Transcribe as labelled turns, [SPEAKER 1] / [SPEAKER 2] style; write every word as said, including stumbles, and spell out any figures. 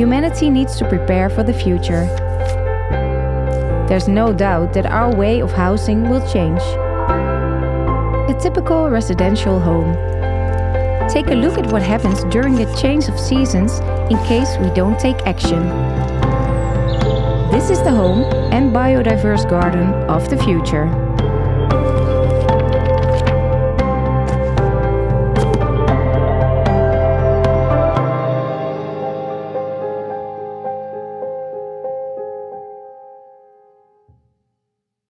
[SPEAKER 1] humanity needs to prepare for the future. There's no doubt that our way of housing will change. A typical residential home. Take a look at what happens during the change of seasons in case we don't take action. This is the home and biodiverse garden of the future.